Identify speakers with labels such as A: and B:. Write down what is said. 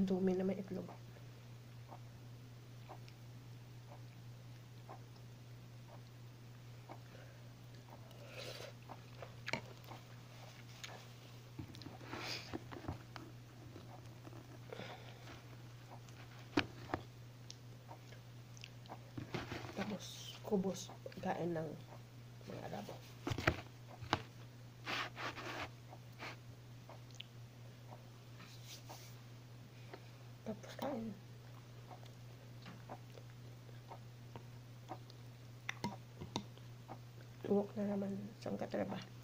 A: dumi na may itlog. Tapos, kubos kain ng mga Arabo. Tapos kain. Uwak na naman sa katraba.